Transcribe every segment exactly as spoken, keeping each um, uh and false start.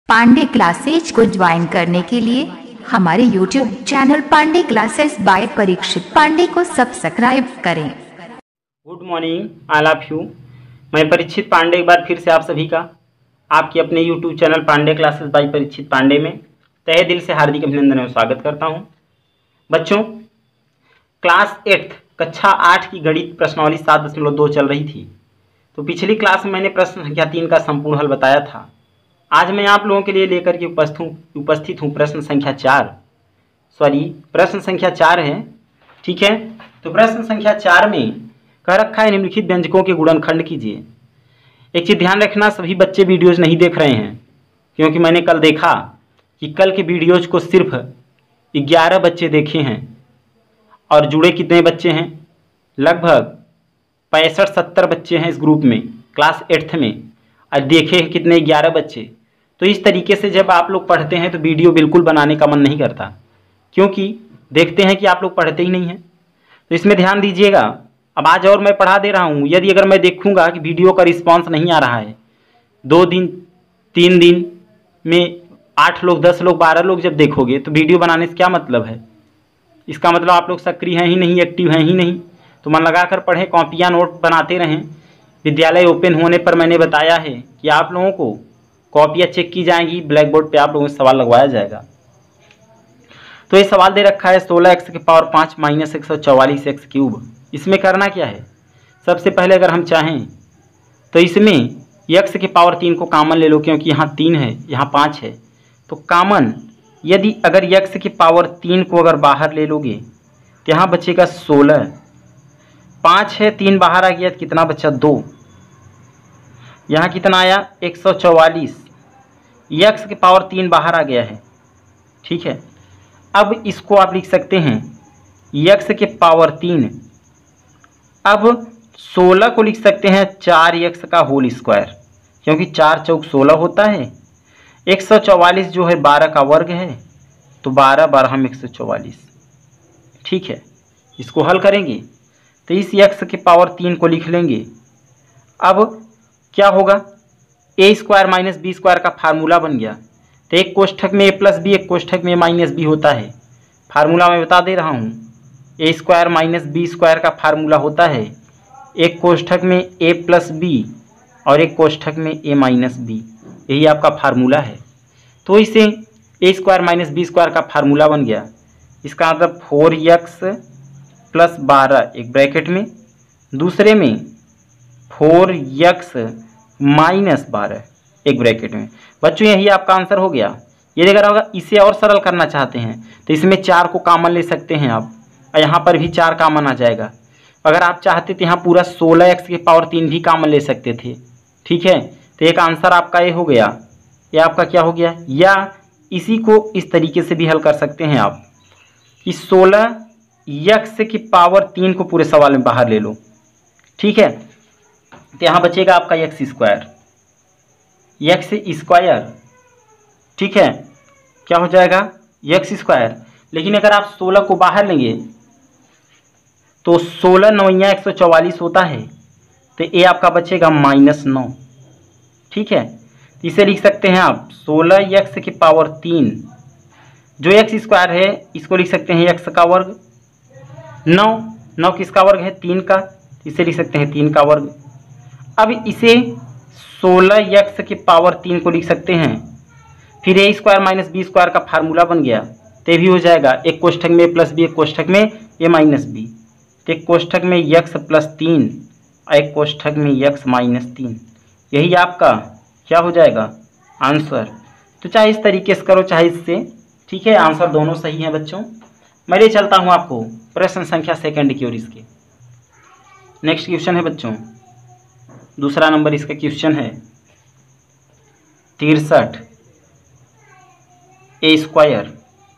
Pandey classes को join करने के लिए हमारे YouTube channel Pandey classes by Parikshit Pandey को सब्सक्राइब करें। Good morning, I love you. मैं परीक्षित पांडे एक बार फिर से आप सभी का आपके अपने YouTube channel Pandey classes by Parikshit Pandey में तहे दिल से हार्दिक अभिनंदन और स्वागत करता हूं। बच्चों, क्लास एट्थ कक्षा आठ की गणित प्रश्नावली सात दशमलव दो चल रही थी। तो पिछली क्लास में मैंने प्रश्न संख्या तीन का संपूर्ण हल बताया था। आज मैं आप लोगों के लिए लेकर के उपस्थित हूँ उपस्थित हूँ प्रश्न संख्या चार सॉरी प्रश्न संख्या चार है। ठीक है, तो प्रश्न संख्या चार में कह रखा है निम्नलिखित व्यंजकों के गुणनखंड कीजिए। एक चीज़ ध्यान रखना, सभी बच्चे वीडियोज नहीं देख रहे हैं, क्योंकि मैंने कल देखा कि कल के वीडियोज को सिर्फ ग्यारह बच्चे देखे हैं और जुड़े कितने बच्चे हैं? लगभग पैंसठ सत्तर बच्चे हैं इस ग्रुप में क्लास एट्थ में, और देखे हैं कितने? ग्यारह बच्चे। तो इस तरीके से जब आप लोग पढ़ते हैं तो वीडियो बिल्कुल बनाने का मन नहीं करता, क्योंकि देखते हैं कि आप लोग पढ़ते ही नहीं हैं। तो इसमें ध्यान दीजिएगा। अब आज और मैं पढ़ा दे रहा हूँ, यदि अगर मैं देखूंगा कि वीडियो का रिस्पांस नहीं आ रहा है, दो दिन तीन दिन में आठ लोग दस लोग बारह लोग जब देखोगे तो वीडियो बनाने से क्या मतलब है? इसका मतलब आप लोग सक्रिय हैं ही नहीं, एक्टिव हैं ही नहीं। तो मन लगा कर पढ़ें, कॉपियाँ नोट बनाते रहें। विद्यालय ओपन होने पर मैंने बताया है कि आप लोगों को कॉपियाँ चेक की जाएंगी, ब्लैक बोर्ड पे आप लोगों से सवाल लगवाया जाएगा। तो ये सवाल दे रखा है सोलह एक्स के पावर पाँच माइनस एक सौ चौवालीस एक्स क्यूब। इसमें करना क्या है? सबसे पहले अगर हम चाहें तो इसमें एक्स के पावर तीन को कॉमन ले लो, क्योंकि यहाँ तीन है यहाँ पाँच है। तो कॉमन यदि अगर एक्स के पावर तीन को अगर बाहर ले लोगे तो यहाँ बचेगा सोलह, पाँच है तीन बाहर आ गया तो कितना बचा? दो। यहाँ कितना आया? एक सौ चौवालीस। एक्स के पावर तीन बाहर आ गया है। ठीक है, अब इसको आप लिख सकते हैं एक्स के पावर तीन। अब सोलह को लिख सकते हैं चार एक्स का होल स्क्वायर, क्योंकि चार चौक सोलह होता है। एक सौ चौवालीस जो है बारह का वर्ग है, तो बारह बारह हम एक सौ चौवालीस। ठीक है, इसको हल करेंगे तो इस एक्स के पावर तीन को लिख लेंगे। अब क्या होगा? A square minus B square का फार्मूला बन गया। तो एक कोष्ठक में ए प्लस बी, एक कोष्ठक में माइनस बी होता है। फार्मूला मैं बता दे रहा हूँ, A square minus B square का फार्मूला होता है एक कोष्ठक में ए प्लस बी और एक कोष्ठक में ए माइनस बी। यही आपका फार्मूला है। तो इसे A square minus B square का फार्मूला बन गया। इसका मतलब फोर एक्स प्लस बारह एक ब्रैकेट में, दूसरे में फोर एक्स माइनस बारह एक ब्रैकेट में। बच्चों यही आपका आंसर हो गया। यदि अगर अगर इसे और सरल करना चाहते हैं तो इसमें चार को कॉमन ले सकते हैं आप, और यहाँ पर भी चार कॉमन आ जाएगा। अगर आप चाहते तो यहाँ पूरा सोलह एक्स के पावर तीन भी कॉमन ले सकते थे। ठीक है, तो एक आंसर आपका ये हो गया। ये आपका क्या हो गया? या इसी को इस तरीके से भी हल कर सकते हैं आप कि सोलह एक्स की पावर तीन को पूरे सवाल में बाहर ले लो। ठीक है, तो यहाँ बचेगा आपका एक्स स्क्वायर एक्स स्क्वायर। ठीक है, क्या हो जाएगा? X square. लेकिन अगर आप सोलह को बाहर लेंगे तो सोलह नौया एक सौ चौवालीस होता है, तो ये आपका बचेगा माइनस नौ। ठीक है, तो इसे लिख सकते हैं आप सोलह एक्स की पावर तीन, जो एक्स स्क्वायर है इसको लिख सकते हैं एक्स का वर्ग। नौ नौ किसका वर्ग है? तीन का, इसे लिख सकते हैं तीन का वर्ग। अब इसे सोलह एक्स की पावर तीन को लिख सकते हैं, फिर A square minus B square का फार्मूला बन गया। तो भी हो जाएगा एक कोष्ठक में प्लस बी, एक कोष्ठक में ए माइनस बी। तो एक कोष्ठक में एक्स प्लस तीन और एक कोष्ठक में एक्स माइनस तीन। यही आपका क्या हो जाएगा? आंसर। तो चाहे इस तरीके से करो चाहे इससे। ठीक है, आंसर दोनों सही हैं बच्चों। मैं ले चलता हूँ आपको प्रश्न संख्या सेकंड की ओर। इसके नेक्स्ट क्वेश्चन है बच्चों, दूसरा नंबर इसका क्वेश्चन है तिरसठ ए स्क्वायर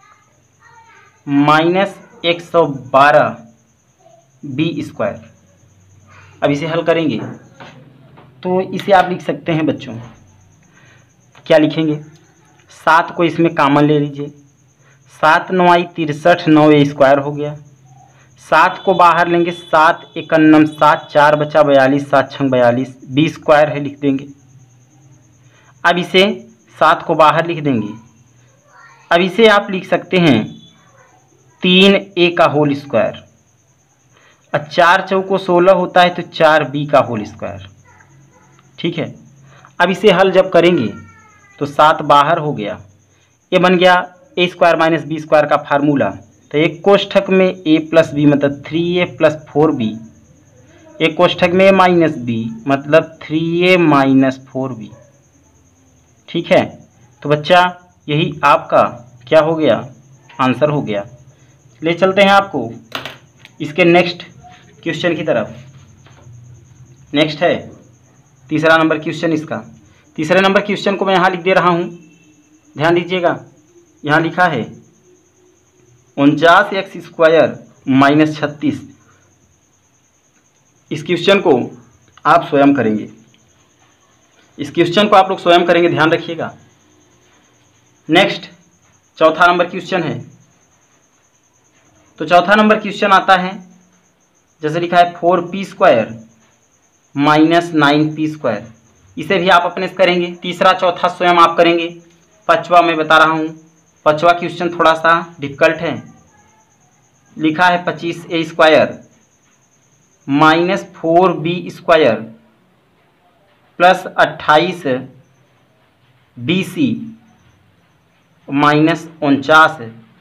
माइनस एक सौ बारह बी स्क्वायर। अब इसे हल करेंगे तो इसे आप लिख सकते हैं बच्चों, क्या लिखेंगे? सात को इसमें कॉमन ले लीजिए। सात नौ आई तिरसठ, नौ ए स्क्वायर हो गया। सात को बाहर लेंगे, सात इक्यानम सात, चार बचा बयालीस, सात छंग बयालीस, बी स्क्वायर है लिख देंगे। अब इसे सात को बाहर लिख देंगे। अब इसे आप लिख सकते हैं तीन ए का होल स्क्वायर। अब चार चौको सोलह होता है तो चार बी का होल स्क्वायर। ठीक है, अब इसे हल जब करेंगे तो सात बाहर हो गया, ये बन गया A square minus B square का फार्मूला। तो एक कोष्ठक में ए प्लस बी मतलब three A plus four B, एक कोष्ठक में माइनस बी मतलब three A minus four B. ठीक है, तो बच्चा यही आपका क्या हो गया, आंसर हो गया। ले चलते हैं आपको इसके नेक्स्ट क्वेश्चन की तरफ। नेक्स्ट है तीसरा नंबर क्वेश्चन इसका। तीसरे नंबर क्वेश्चन को मैं यहाँ लिख दे रहा हूँ, ध्यान दीजिएगा। यहाँ लिखा है उनचास एक्स स्क्वायर माइनस छत्तीस। इस क्वेश्चन को आप स्वयं करेंगे, इस क्वेश्चन को आप लोग स्वयं करेंगे, ध्यान रखिएगा। नेक्स्ट चौथा नंबर क्वेश्चन है। तो चौथा नंबर क्वेश्चन आता है जैसे लिखा है four P square minus nine P square. इसे भी आप अपने से करेंगे। तीसरा चौथा स्वयं आप करेंगे। पांचवा मैं बता रहा हूँ, पांचवा क्वेश्चन थोड़ा सा डिफिकल्ट है। लिखा है पच्चीस A square minus four B square plus अट्ठाईस बी सी माइनस उनचास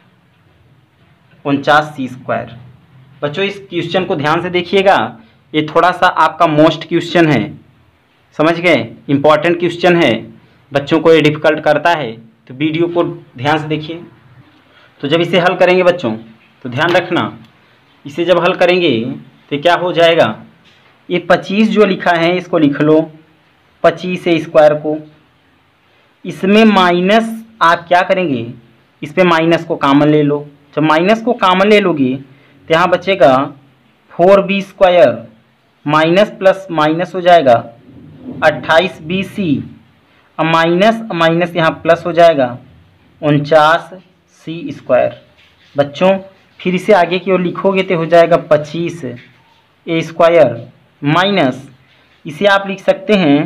उनचास सी स्क्वायर। बच्चों इस क्वेश्चन को ध्यान से देखिएगा, ये थोड़ा सा आपका मोस्ट क्वेश्चन है, समझ गए, इम्पॉर्टेंट क्वेश्चन है, बच्चों को ये डिफिकल्ट करता है। तो वीडियो को ध्यान से देखिए। तो जब इसे हल करेंगे बच्चों तो ध्यान रखना, इसे जब हल करेंगे तो क्या हो जाएगा, ये पच्चीस जो लिखा है इसको लिख लो, पच्चीस स्क्वायर को, इसमें माइनस आप क्या करेंगे, इस पर माइनस को कॉमन ले लो। जब माइनस को कॉमन ले लोगे तो यहाँ बचेगा four B square minus plus minus हो जाएगा अट्ठाईस बी सी, माइनस माइनस यहाँ प्लस हो जाएगा उनचास सी स्क्वायर। बच्चों फिर इसे आगे की ओर लिखोगे तो हो जाएगा पच्चीस ए स्क्वायर माइनस, इसे आप लिख सकते हैं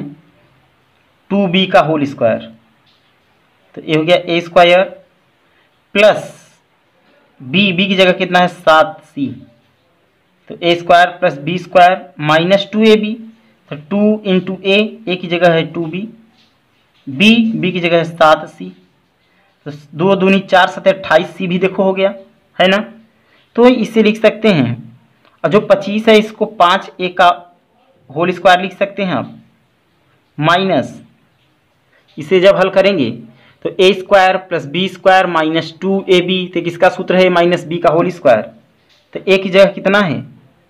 टू बी का होल स्क्वायर। तो ये हो गया A square plus B, B की जगह कितना है सात सी, तो A square plus B square minus two A B, तो टू इंटू ए, ए की जगह है टू बी, बी बी की जगह है सात सी, तो दो दूनी चार सत्तर अट्ठाईस सी भी देखो हो गया है ना। तो इसे लिख सकते हैं, और जो पच्चीस है इसको पाँच ए का होल स्क्वायर लिख सकते हैं आप, माइनस इसे जब हल करेंगे तो A square plus B square minus two A B, तो किसका सूत्र है माइनस बी का होल स्क्वायर, तो ए की जगह कितना है,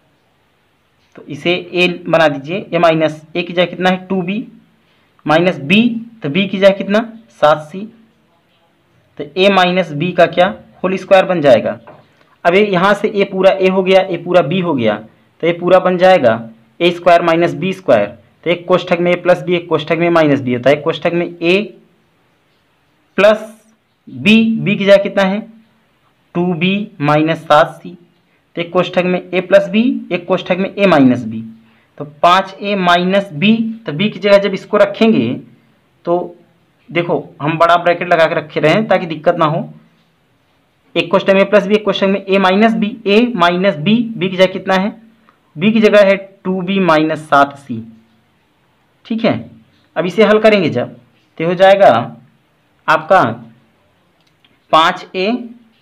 तो इसे ए बना दीजिए, ये माइनस ए की जगह कितना है टू बी माइनस बी, तो बी की जगह कितना सात सी, तो ए माइनस बी का क्या होल स्क्वायर बन जाएगा। अब ये यहाँ से ए पूरा ए हो गया, ए पूरा बी हो गया, तो ये पूरा बन जाएगा A square minus B square, तो एक कोष्ठक में ए प्लस बी, एक कोष्ठक में माइनस बी होता है, एक कोष्ठक में ए प्लस बी, बी की जगह कितना है टू बी माइनस सात सी, तो एक कोष्ठक में ए प्लस बी, एक कोष्ठक में ए माइनस बी, तो पाँच ए माइनस बी, तो बी की जगह जब इसको रखेंगे तो देखो हम बड़ा ब्रैकेट लगा के रखे रहे हैं ताकि दिक्कत ना हो। एक क्वेश्चन में प्लस बी, एक क्वेश्चन में A minus B, A minus B, B की जगह कितना है, बी की जगह है टू बी माइनस सात सी। ठीक है, अब इसे हल करेंगे जब तो हो जाएगा आपका पाँच ए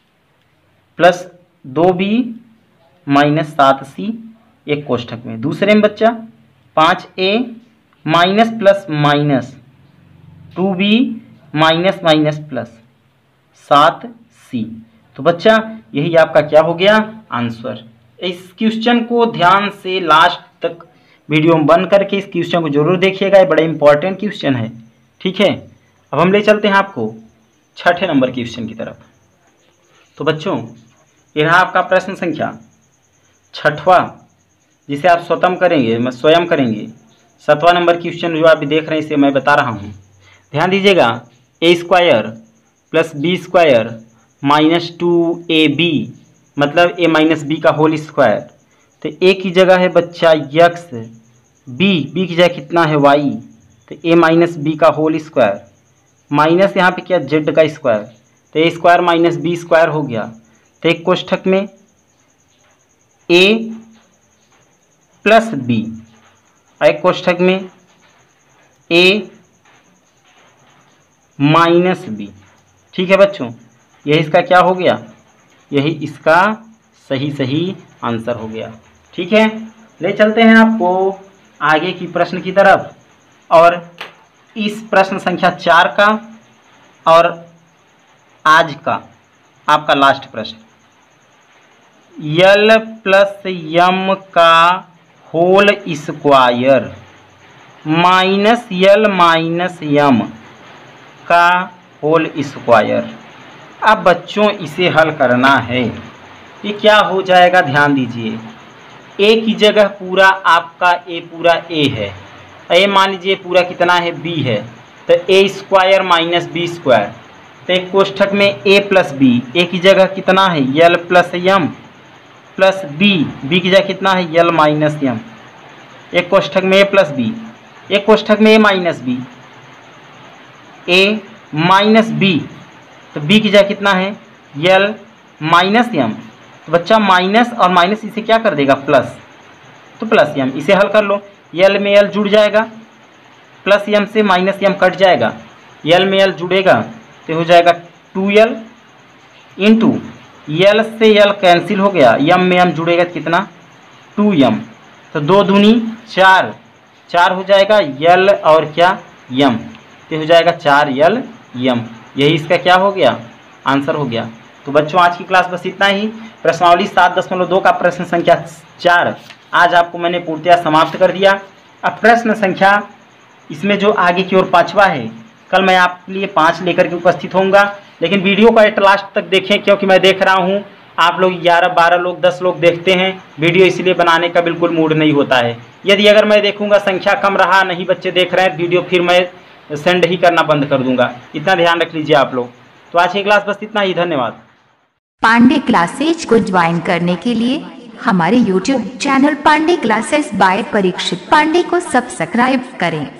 प्लस दो बी माइनस सात सी एक कोष्ठक में। दूसरे में बच्चा पाँच A minus plus minus two B minus minus plus सात सी। तो बच्चा यही आपका क्या हो गया आंसर। इस क्वेश्चन को ध्यान से लास्ट तक वीडियो में बंद करके इस क्वेश्चन को जरूर देखिएगा, ये बड़ा इंपॉर्टेंट क्वेश्चन है। ठीक है, अब हम ले चलते हैं आपको छठे नंबर क्वेश्चन की तरफ। तो बच्चों ये रहा आपका प्रश्न संख्या छठवा, जिसे आप स्वतः करेंगे, मैं स्वयं करेंगे। सातवां नंबर क्वेश्चन जो आप देख रहे हैं इसे मैं बता रहा हूँ, ध्यान दीजिएगा। A square plus B square minus two A B मतलब ए माइनस बी का होल स्क्वायर। तो ए की जगह है बच्चा यक्स, बी बी की जगह कितना है वाई, तो ए माइनस बी का होल स्क्वायर माइनस यहाँ पे क्या जेड का स्क्वायर, तो A square minus B square हो गया। तो एक कोष्ठक में ए प्लस बी, एक कोष्ठक में ए माइनस बी। ठीक है बच्चों, यही इसका क्या हो गया, यही इसका सही सही आंसर हो गया। ठीक है, ले चलते हैं आपको आगे की प्रश्न की तरफ, और इस प्रश्न संख्या चार का और आज का आपका लास्ट प्रश्न, यल प्लस यम का whole square minus L minus M का होल स्क्वायर। अब बच्चों इसे हल करना है, ये क्या हो जाएगा ध्यान दीजिए। ए की जगह पूरा आपका ए पूरा ए है, ए मान लीजिए पूरा कितना है बी है, तो A square minus B square. तो एक कोष्ठक में ए प्लस बी, ए की जगह कितना है L plus M plus B, B की जगह कितना है यल माइनस यम। एक कोष्ठक में ए प्लस बी, एक कोष्ठक में A minus B, A minus B, तो बी की जगह कितना है यल माइनस यम। तो बच्चा माइनस और माइनस इसे क्या कर देगा प्लस, तो प्लस यम। इसे हल कर लो, यल में यल जुड़ जाएगा, प्लस यम से माइनस यम कट जाएगा, यल में यल जुड़ेगा तो हो जाएगा टू यल इंटू यल से यल कैंसिल हो गया, यम में यम जुड़ेगा कितना टू यम, तो दो दूनी चार, चार हो जाएगा यल और क्या यम, तो हो जाएगा चार यल यम। यही इसका क्या हो गया आंसर हो गया। तो बच्चों आज की क्लास बस इतना ही। प्रश्नावली सात दशमलव दो का प्रश्न संख्या चार आज आपको मैंने पूर्णतया समाप्त कर दिया। अब प्रश्न संख्या इसमें जो आगे की ओर पांचवा है, कल मैं आपके लिए पाँच लेकर के उपस्थित होऊंगा, लेकिन वीडियो को एट लास्ट तक देखें, क्योंकि मैं देख रहा हूं आप लोग ग्यारह बारह लोग दस लोग देखते हैं वीडियो, इसलिए बनाने का बिल्कुल मूड नहीं होता है। यदि अगर मैं देखूंगा संख्या कम रहा, नहीं बच्चे देख रहे हैं वीडियो, फिर मैं सेंड ही करना बंद कर दूंगा, इतना ध्यान रख लीजिए आप लोग। तो आज की क्लास बस इतना ही, धन्यवाद। पांडे क्लासेज को ज्वाइन करने के लिए हमारे YouTube channel Pandey classes by Parikshit Pandey को सब्सक्राइब करें।